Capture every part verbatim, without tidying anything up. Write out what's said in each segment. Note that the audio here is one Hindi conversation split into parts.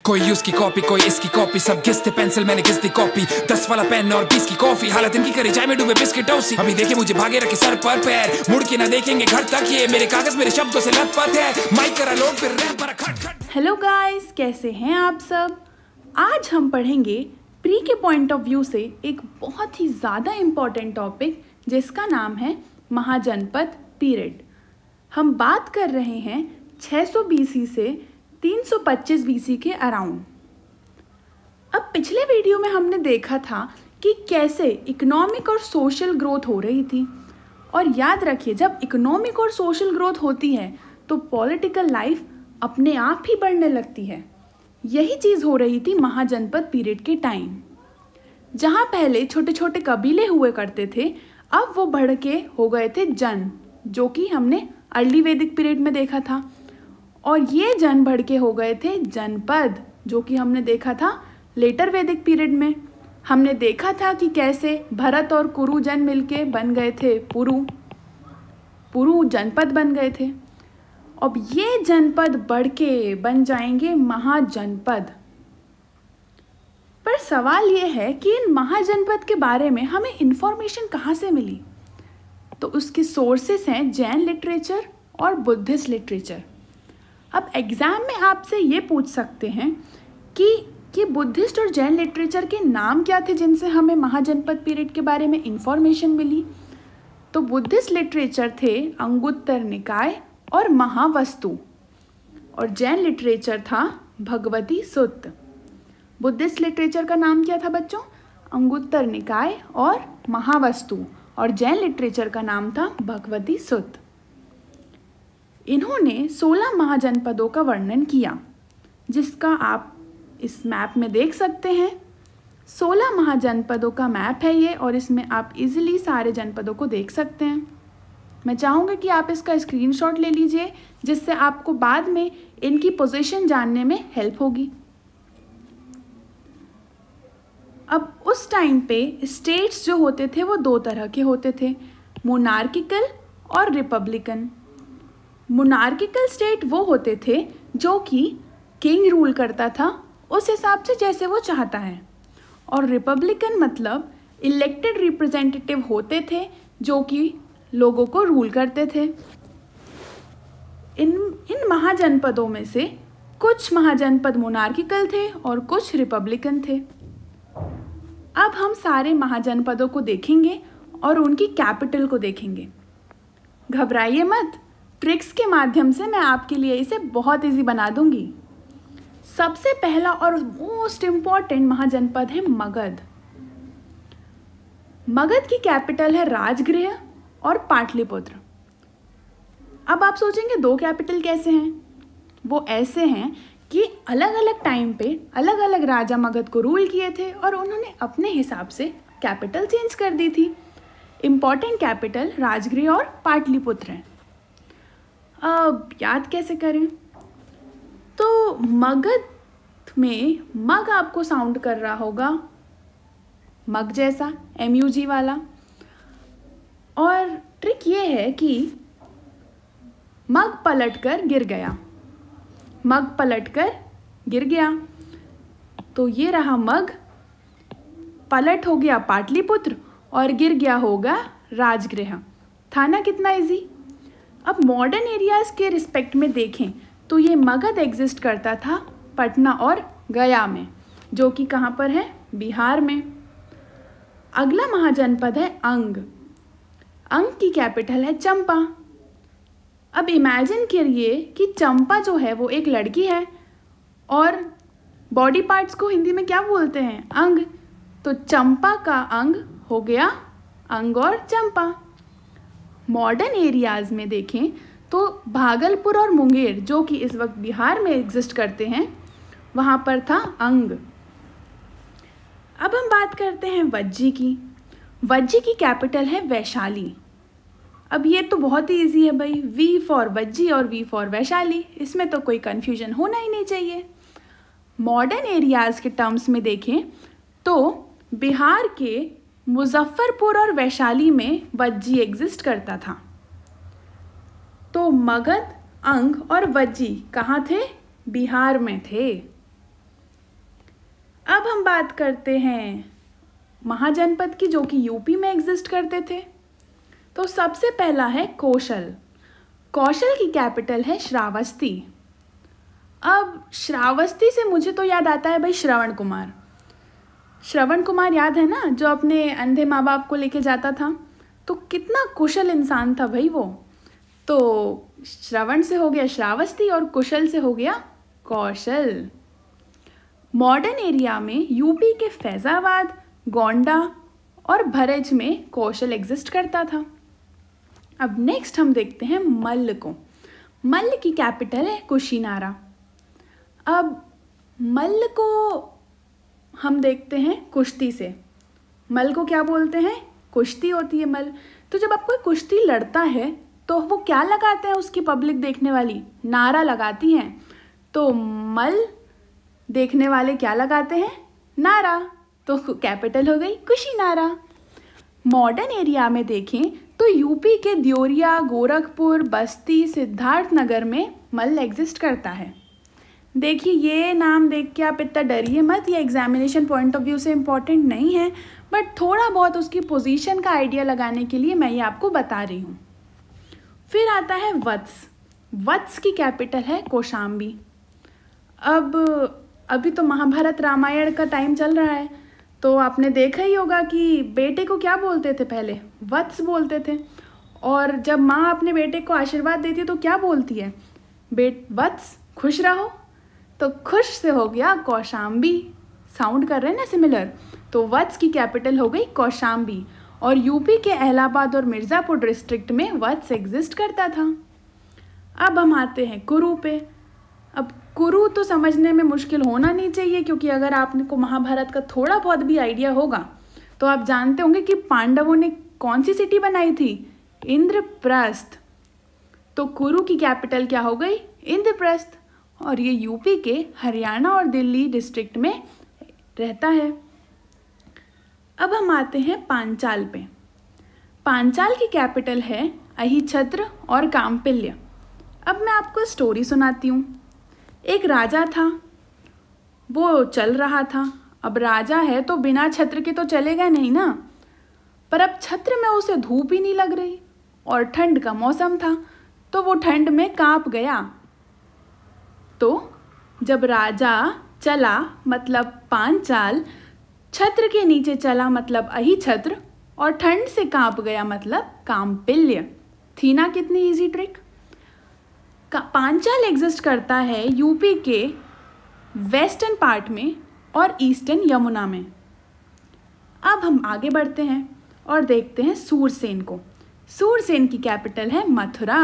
कोई उसकी कॉपी कोई इसकी कॉपी, सब घिसते पेंसिल मैंने घिस दी कॉपी। दस वाला पेन और बीस की कॉफी, हालत इनकी करी चाय में डूबे बिस्किट टॉसी। अभी देखे मुझे भागे रखे सर पर पैर, मुड़ के ना देखेंगे घर तक, ये मेरे कागज मेरे शब्दों से लथपथ है। माइक करा लोड फिर रैप पर खट खट। हेलो गाइस, कैसे हैं आप सब। आज हम पढ़ेंगे प्री के पॉइंट ऑफ व्यू से एक बहुत ही ज़्यादा इम्पॉर्टेंट टॉपिक जिसका नाम है महाजनपद पीरियड। हम बात कर रहे हैं छह सौ बीसी से तीन सौ पच्चीस बीसी के अराउंड। अब पिछले वीडियो में हमने देखा था कि कैसे इकोनॉमिक और सोशल ग्रोथ हो रही थी, और याद रखिए जब इकोनॉमिक और सोशल ग्रोथ होती है तो पॉलिटिकल लाइफ अपने आप ही बढ़ने लगती है। यही चीज़ हो रही थी महाजनपद पीरियड के टाइम। जहाँ पहले छोटे छोटे कबीले हुए करते थे, अब वो बढ़ के हो गए थे जन, जो कि हमने अर्ली वैदिक पीरियड में देखा था। और ये जन बढ़ के हो गए थे जनपद, जो कि हमने देखा था लेटर वैदिक पीरियड में। हमने देखा था कि कैसे भरत और कुरु जन मिलके बन गए थे पुरु पुरु जनपद बन गए थे। अब ये जनपद बढ़ के बन जाएंगे महाजनपद। पर सवाल ये है कि इन महाजनपद के बारे में हमें इंफॉर्मेशन कहाँ से मिली। तो उसके सोर्सेस हैं जैन लिटरेचर और बुद्धिस्ट लिटरेचर। अब एग्ज़ाम में आपसे ये पूछ सकते हैं कि कि बुद्धिस्ट और जैन लिटरेचर के नाम क्या थे जिनसे हमें महाजनपद पीरियड के बारे में इंफॉर्मेशन मिली। तो बुद्धिस्ट लिटरेचर थे अंगुत्तर निकाय और महावस्तु, और जैन लिटरेचर था भगवती सूत्र। बुद्धिस्ट लिटरेचर का नाम क्या था बच्चों? अंगुत्तर निकाय और महावस्तु, और जैन लिटरेचर का नाम था भगवती सूत्र। इन्होंने सोलह महाजनपदों का वर्णन किया, जिसका आप इस मैप में देख सकते हैं। सोलह महाजनपदों का मैप है ये, और इसमें आप इजीली सारे जनपदों को देख सकते हैं। मैं चाहूँगी कि आप इसका स्क्रीनशॉट ले लीजिए, जिससे आपको बाद में इनकी पोजीशन जानने में हेल्प होगी। अब उस टाइम पे स्टेट्स जो होते थे वो दो तरह के होते थे, मोनार्किकल और रिपब्लिकन। मोनार्किकल स्टेट वो होते थे जो कि किंग रूल करता था उस हिसाब से जैसे वो चाहता है, और रिपब्लिकन मतलब इलेक्टेड रिप्रेजेंटेटिव होते थे जो कि लोगों को रूल करते थे। इन इन महाजनपदों में से कुछ महाजनपद मोनार्किकल थे और कुछ रिपब्लिकन थे। अब हम सारे महाजनपदों को देखेंगे और उनकी कैपिटल को देखेंगे। घबराइए मत, ट्रिक्स के माध्यम से मैं आपके लिए इसे बहुत इजी बना दूंगी। सबसे पहला और मोस्ट इम्पॉर्टेंट महाजनपद है मगध। मगध की कैपिटल है राजगृह और पाटलिपुत्र। अब आप सोचेंगे दो कैपिटल कैसे हैं? वो ऐसे हैं कि अलग अलग टाइम पे अलग अलग राजा मगध को रूल किए थे और उन्होंने अपने हिसाब से कैपिटल चेंज कर दी थी। इम्पॉर्टेंट कैपिटल राजगृह और पाटलिपुत्र हैं। अब याद कैसे करें? तो मगध में मग आपको साउंड कर रहा होगा मग जैसा, एम यू जी वाला। और ट्रिक ये है कि मग पलटकर गिर गया, मग पलटकर गिर गया, तो ये रहा मग, पलट हो गया पाटलिपुत्र और गिर गया होगा राजगृह। था ना कितना इजी। अब मॉडर्न एरियाज़ के रिस्पेक्ट में देखें तो ये मगध एग्जिस्ट करता था पटना और गया में, जो कि कहाँ पर है? बिहार में। अगला महाजनपद है अंग। अंग की कैपिटल है चंपा। अब इमेजिन करिए कि चंपा जो है वो एक लड़की है, और बॉडी पार्ट्स को हिंदी में क्या बोलते हैं? अंग। तो चंपा का अंग हो गया अंग और चंपा। मॉडर्न एरियाज़ में देखें तो भागलपुर और मुंगेर, जो कि इस वक्त बिहार में एग्जिस्ट करते हैं, वहाँ पर था अंग। अब हम बात करते हैं वज्जी की। वज्जी की कैपिटल है वैशाली। अब ये तो बहुत ही इजी है भाई, वी फॉर वज्जी और वी फॉर वैशाली, इसमें तो कोई कन्फ्यूजन होना ही नहीं चाहिए। मॉडर्न एरियाज़ के टर्म्स में देखें तो बिहार के मुजफ्फरपुर और वैशाली में वज्जी एग्जिस्ट करता था। तो मगध, अंग और वज्जी कहाँ थे? बिहार में थे। अब हम बात करते हैं महाजनपद की, जो कि यूपी में एग्जिस्ट करते थे। तो सबसे पहला है कौशल। कौशल की कैपिटल है श्रावस्ती। अब श्रावस्ती से मुझे तो याद आता है भाई श्रवण कुमार। श्रवण कुमार याद है ना, जो अपने अंधे माँ बाप को लेके जाता था। तो कितना कुशल इंसान था भाई वो। तो श्रवण से हो गया श्रावस्ती और कुशल से हो गया कौशल। मॉडर्न एरिया में यूपी के फैज़ाबाद, गोंडा और भरेच में कौशल एग्जिस्ट करता था। अब नेक्स्ट हम देखते हैं मल्ल को। मल्ल की कैपिटल है कुशीनारा। अब मल्ल को हम देखते हैं कुश्ती से। मल्ल को क्या बोलते हैं? कुश्ती होती है मल्ल। तो जब आप कोई कुश्ती लड़ता है तो वो क्या लगाते हैं, उसकी पब्लिक देखने वाली नारा लगाती हैं। तो मल्ल देखने वाले क्या लगाते हैं? नारा। तो कैपिटल हो गई कुशीनारा। मॉडर्न एरिया में देखें तो यूपी के देवरिया, गोरखपुर, बस्ती, सिद्धार्थनगर में मल्ल एग्जिस्ट करता है। देखिए ये नाम देख के आप इतना डरिए मत, ये एग्जामिनेशन पॉइंट ऑफ व्यू से इम्पॉर्टेंट नहीं है, बट थोड़ा बहुत उसकी पोजीशन का आइडिया लगाने के लिए मैं ये आपको बता रही हूँ। फिर आता है वत्स। वत्स की कैपिटल है कौशाम्बी। अब अभी तो महाभारत रामायण का टाइम चल रहा है, तो आपने देखा ही होगा कि बेटे को क्या बोलते थे पहले? वत्स बोलते थे। और जब माँ अपने बेटे को आशीर्वाद देती है तो क्या बोलती है? बेट वत्स खुश रहो। तो खुश से हो गया कौशाम्बी। साउंड कर रहे हैं ना सिमिलर। तो वत्स की कैपिटल हो गई कौशाम्बी। और यूपी के इलाहाबाद और मिर्ज़ापुर डिस्ट्रिक्ट में वत्स एग्जिस्ट करता था। अब हम आते हैं कुरु पे। अब कुरु तो समझने में मुश्किल होना नहीं चाहिए, क्योंकि अगर आपको महाभारत का थोड़ा बहुत भी आइडिया होगा तो आप जानते होंगे कि पांडवों ने कौन सी सिटी बनाई थी? इंद्रप्रस्थ। तो कुरु की कैपिटल क्या हो गई? इंद्रप्रस्थ। और ये यूपी के हरियाणा और दिल्ली डिस्ट्रिक्ट में रहता है। अब हम आते हैं पांचाल पे। पांचाल की कैपिटल है अहिछत्र और काम्पिल्य। अब मैं आपको स्टोरी सुनाती हूँ। एक राजा था, वो चल रहा था। अब राजा है तो बिना छत्र के तो चलेगा नहीं ना। पर अब छत्र में उसे धूप ही नहीं लग रही और ठंड का मौसम था, तो वो ठंड में कांप गया। तो जब राजा चला मतलब पांचाल, छत्र के नीचे चला मतलब अहिछत्र, और ठंड से कांप गया मतलब काम्पिल्य। थी ना कितनी इजी ट्रिक। पांचाल एग्जिस्ट करता है यूपी के वेस्टर्न पार्ट में और ईस्टर्न यमुना में। अब हम आगे बढ़ते हैं और देखते हैं सूरसेन को। सूरसेन की कैपिटल है मथुरा।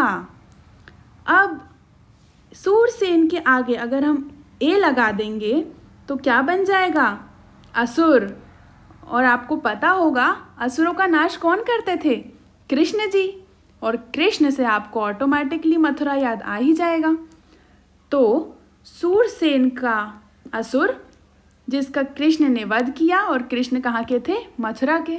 अब सूरसेन के आगे अगर हम ए लगा देंगे तो क्या बन जाएगा? असुर। और आपको पता होगा असुरों का नाश कौन करते थे? कृष्ण जी। और कृष्ण से आपको ऑटोमेटिकली मथुरा याद आ ही जाएगा। तो सूरसेन का असुर जिसका कृष्ण ने वध किया, और कृष्ण कहाँ के थे? मथुरा के।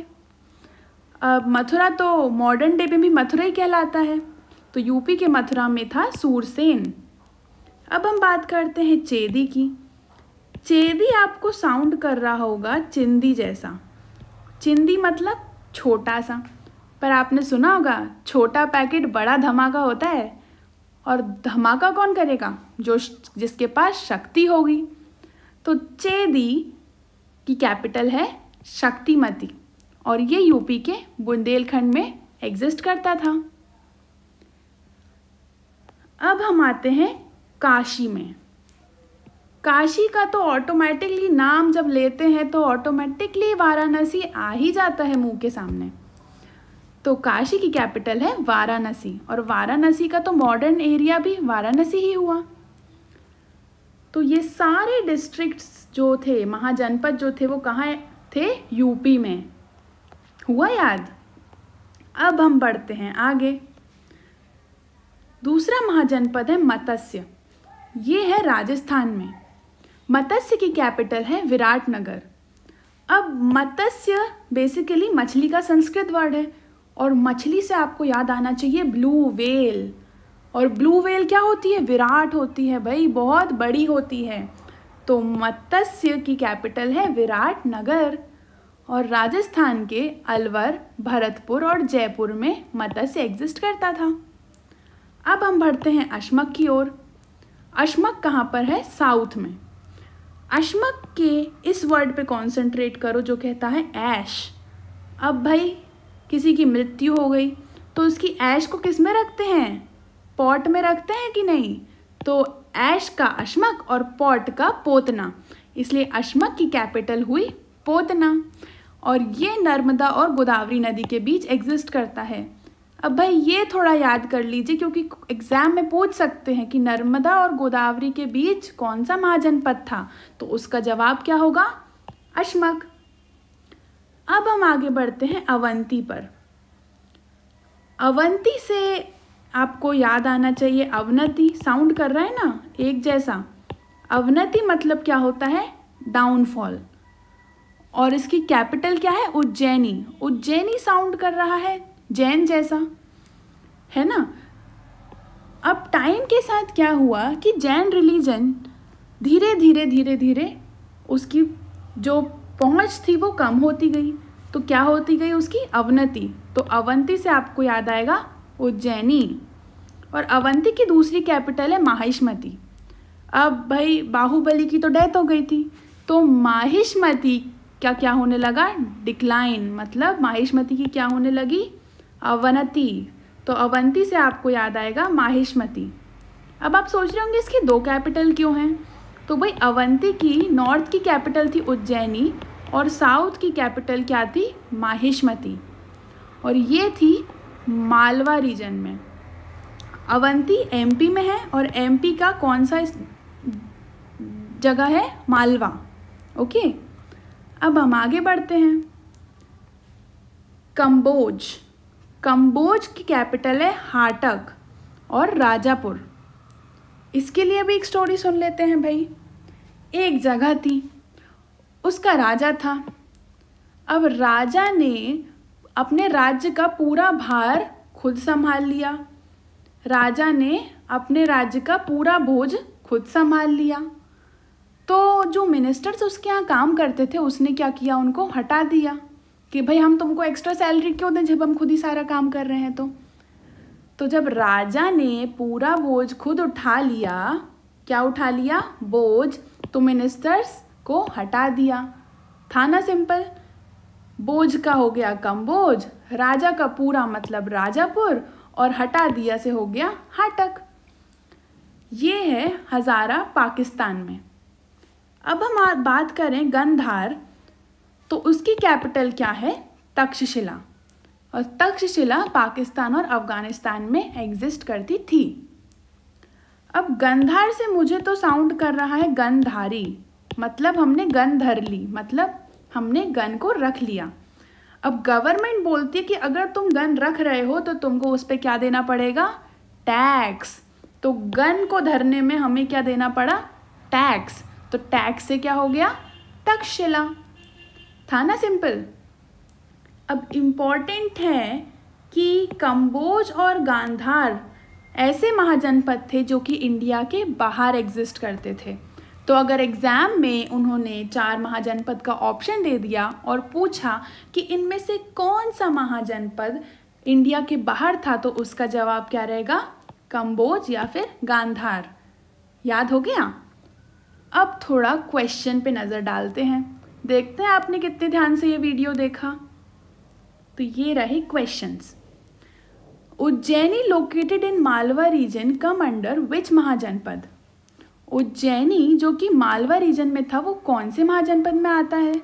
अब मथुरा तो मॉडर्न डे में भी मथुरा ही कहलाता है। तो यूपी के मथुरा में था सूरसेन। अब हम बात करते हैं चेदी की। चेदी आपको साउंड कर रहा होगा चिंदी जैसा। चिंदी मतलब छोटा सा, पर आपने सुना होगा छोटा पैकेट बड़ा धमाका होता है। और धमाका कौन करेगा? जो जिसके पास शक्ति होगी। तो चेदी की कैपिटल है शक्तिमती, और ये यूपी के बुंदेलखंड में एग्जिस्ट करता था। अब हम आते हैं काशी में। काशी का तो ऑटोमेटिकली नाम जब लेते हैं तो ऑटोमेटिकली वाराणसी आ ही जाता है मुंह के सामने। तो काशी की कैपिटल है वाराणसी, और वाराणसी का तो मॉडर्न एरिया भी वाराणसी ही हुआ। तो ये सारे डिस्ट्रिक्ट्स जो थे, महाजनपद जो थे, वो कहाँ थे? यूपी में। हुआ याद? अब हम बढ़ते हैं आगे। दूसरा महाजनपद है मत्स्य। ये है राजस्थान में। मत्स्य की कैपिटल है विराटनगर। अब मत्स्य बेसिकली मछली का संस्कृत वर्ड है, और मछली से आपको याद आना चाहिए ब्लू व्हेल। और ब्लू व्हेल क्या होती है? विराट होती है भाई, बहुत बड़ी होती है। तो मत्स्य की कैपिटल है विराटनगर। और राजस्थान के अलवर, भरतपुर और जयपुर में मत्स्य एग्जिस्ट करता था। अब हम बढ़ते हैं अश्मक की ओर। अश्मक कहाँ पर है? साउथ में। अश्मक के इस वर्ड पे कॉन्सेंट्रेट करो जो कहता है ऐश। अब भाई किसी की मृत्यु हो गई तो उसकी ऐश को किस में रखते हैं? पॉट में रखते हैं कि नहीं? तो ऐश का अश्मक और पॉट का पोतना, इसलिए अश्मक की कैपिटल हुई पोतना। और ये नर्मदा और गोदावरी नदी के बीच एग्जिस्ट करता है। अब भाई ये थोड़ा याद कर लीजिए क्योंकि एग्जाम में पूछ सकते हैं कि नर्मदा और गोदावरी के बीच कौन सा महाजनपद था, तो उसका जवाब क्या होगा? अश्मक। अब हम आगे बढ़ते हैं अवंती पर। अवंती से आपको याद आना चाहिए अवनति, साउंड कर रहा है ना एक जैसा। अवनति मतलब क्या होता है? डाउनफॉल। और इसकी कैपिटल क्या है? उज्जैनी। उज्जैनी साउंड कर रहा है जैन जैसा, है ना। अब टाइम के साथ क्या हुआ कि जैन रिलीजन धीरे धीरे धीरे धीरे उसकी जो पहुंच थी वो कम होती गई। तो क्या होती गई उसकी? अवनति। तो अवंती से आपको याद आएगा उज्जैनी। और अवंती की दूसरी कैपिटल है माहिष्मती। अब भाई बाहुबली की तो डेथ हो गई थी, तो माहिष्मती क्या क्या होने लगा? डिक्लाइन। मतलब माहिष्मती की क्या होने लगी? अवनति। तो अवंती से आपको याद आएगा माहिष्मती। अब आप सोच रहे होंगे इसकी दो कैपिटल क्यों हैं? तो भाई अवंती की नॉर्थ की कैपिटल थी उज्जैनी और साउथ की कैपिटल क्या थी? माहिष्मती। और ये थी मालवा रीजन में। अवंती एमपी में है और एमपी का कौन सा जगह है? मालवा। ओके, अब हम आगे बढ़ते हैं। कंबोज। कंबोज की कैपिटल है हाटक और राजापुर। इसके लिए भी एक स्टोरी सुन लेते हैं भाई। एक जगह थी, उसका राजा था। अब राजा ने अपने राज्य का पूरा भार खुद संभाल लिया। राजा ने अपने राज्य का पूरा बोझ खुद संभाल लिया। तो जो मिनिस्टर्स उसके यहाँ काम करते थे उसने क्या किया? उनको हटा दिया कि भाई हम तुमको एक्स्ट्रा सैलरी क्यों दें जब हम खुद ही सारा काम कर रहे हैं। तो तो जब राजा ने पूरा बोझ खुद उठा लिया, क्या उठा लिया? बोझ, तो मिनिस्टर्स को हटा दिया। था ना सिंपल। बोझ का हो गया कंबोज, राजा का पूरा मतलब राजापुर, और हटा दिया से हो गया हाटक। ये है हज़ारा पाकिस्तान में। अब हम बात करें गंधार, तो उसकी कैपिटल क्या है? तक्षशिला। और तक्षशिला पाकिस्तान और अफगानिस्तान में एग्जिस्ट करती थी। अब गंधार से मुझे तो साउंड कर रहा है गंधारी, मतलब हमने गन धर ली, मतलब हमने गन को रख लिया। अब गवर्नमेंट बोलती है कि अगर तुम गन रख रहे हो तो तुमको उस पर क्या देना पड़ेगा? टैक्स। तो गन को धरने में हमें क्या देना पड़ा? टैक्स। तो टैक्स से क्या हो गया? तक्षशिला। था ना सिंपल। अब इम्पॉर्टेंट है कि कंबोज और गांधार ऐसे महाजनपद थे जो कि इंडिया के बाहर एग्जिस्ट करते थे। तो अगर एग्ज़ाम में उन्होंने चार महाजनपद का ऑप्शन दे दिया और पूछा कि इनमें से कौन सा महाजनपद इंडिया के बाहर था, तो उसका जवाब क्या रहेगा? कंबोज या फिर गांधार। याद हो गया? अब थोड़ा क्वेश्चन पे नज़र डालते हैं, देखते हैं आपने कितने ध्यान से ये वीडियो देखा। तो ये रहे questions. Ujjaini located in Malwa region come under which mahajanapada? Ujjaini जो कि मालवा रीजन में था वो कौन से महाजनपद में आता है?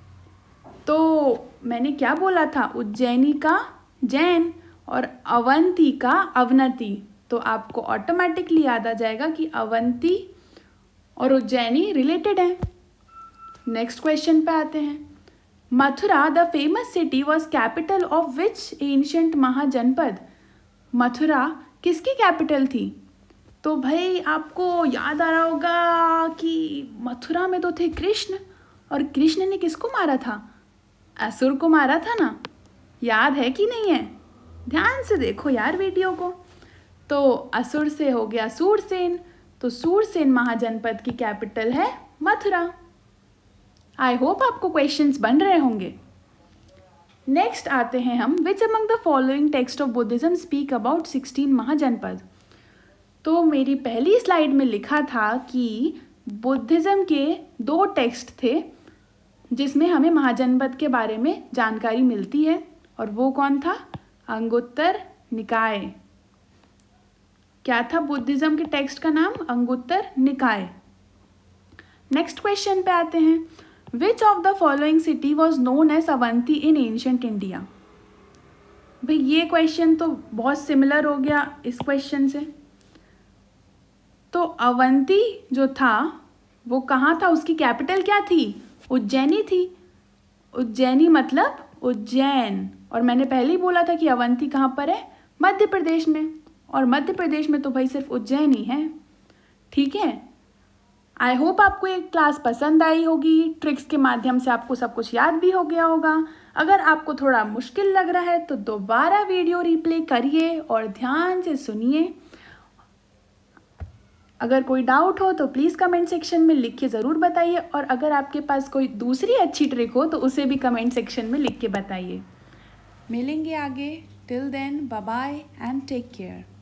तो मैंने क्या बोला था? उज्जैनी का जैन और अवंती का अवनति। तो आपको ऑटोमेटिकली याद आ जाएगा कि अवंती और उज्जैनी रिलेटेड है। नेक्स्ट क्वेश्चन पे आते हैं। Mathura the famous city was capital of which ancient mahajanapada? Mathura किसकी कैपिटल थी? तो भाई आपको याद आ रहा होगा कि मथुरा में तो थे कृष्ण, और कृष्ण ने किसको मारा था? असुर को मारा था ना। याद है कि नहीं है? ध्यान से देखो यार वीडियो को। तो असुर से हो गया सूरसेन। तो सूरसेन महाजनपद की कैपिटल है मथुरा। आई होप आपको क्वेश्चंस बन रहे होंगे। नेक्स्ट आते हैं हम, which among the following text of Buddhism speak about sixteen mahajanapada. तो मेरी पहली स्लाइड में लिखा था कि बुद्धिज्म के दो टेक्स्ट थे जिसमें हमें महाजनपद के बारे में जानकारी मिलती है, और वो कौन था? अंगुत्तर निकाय। क्या था बुद्धिज्म के टेक्स्ट का नाम? अंगुत्तर निकाय। नेक्स्ट क्वेश्चन पे आते हैं, which of the following city was known as Avanti in ancient India. भाई ये क्वेश्चन तो बहुत सिमिलर हो गया इस क्वेश्चन से। तो अवंती जो था वो कहाँ था? उसकी कैपिटल क्या थी? उज्जैनी थी। उज्जैनी मतलब उज्जैन। और मैंने पहले ही बोला था कि अवंती कहाँ पर है? मध्य प्रदेश में। और मध्य प्रदेश में तो भाई सिर्फ उज्जैन ही है। ठीक है, आई होप आपको ये क्लास पसंद आई होगी। ट्रिक्स के माध्यम से आपको सब कुछ याद भी हो गया होगा। अगर आपको थोड़ा मुश्किल लग रहा है तो दोबारा वीडियो रिप्ले करिए और ध्यान से सुनिए। अगर कोई डाउट हो तो प्लीज़ कमेंट सेक्शन में लिख के ज़रूर बताइए, और अगर आपके पास कोई दूसरी अच्छी ट्रिक हो तो उसे भी कमेंट सेक्शन में लिख के बताइए। मिलेंगे आगे। Till then, bye bye and take care.